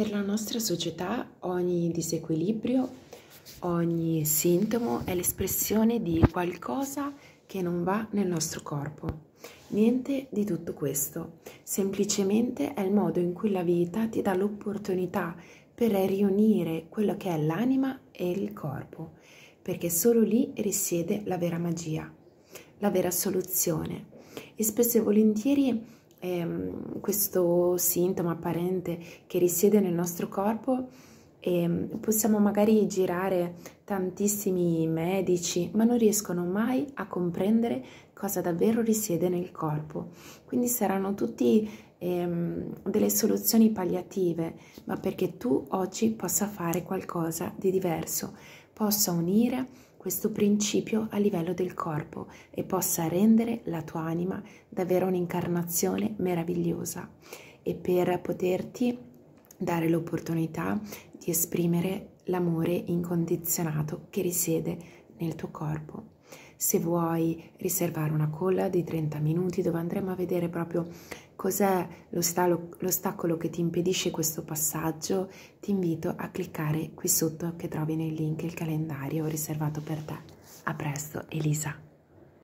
Per la nostra società ogni disequilibrio, ogni sintomo è l'espressione di qualcosa che non va nel nostro corpo. Niente di tutto questo, semplicemente è il modo in cui la vita ti dà l'opportunità per riunire quello che è l'anima e il corpo, perché solo lì risiede la vera magia, la vera soluzione. E spesso e volentieri questo sintomo apparente che risiede nel nostro corpo, possiamo magari girare tantissimi medici, ma non riescono mai a comprendere cosa davvero risiede nel corpo. Quindi saranno tutti delle soluzioni palliative, ma perché tu oggi possa fare qualcosa di diverso, possa unire questo principio a livello del corpo e possa rendere la tua anima davvero un'incarnazione meravigliosa, e per poterti dare l'opportunità di esprimere l'amore incondizionato che risiede nel tuo corpo. Se vuoi riservare una call di 30 minuti dove andremo a vedere proprio cos'è l'ostacolo che ti impedisce questo passaggio, ti invito a cliccare qui sotto che trovi nel link il calendario riservato per te. A presto, Elisa.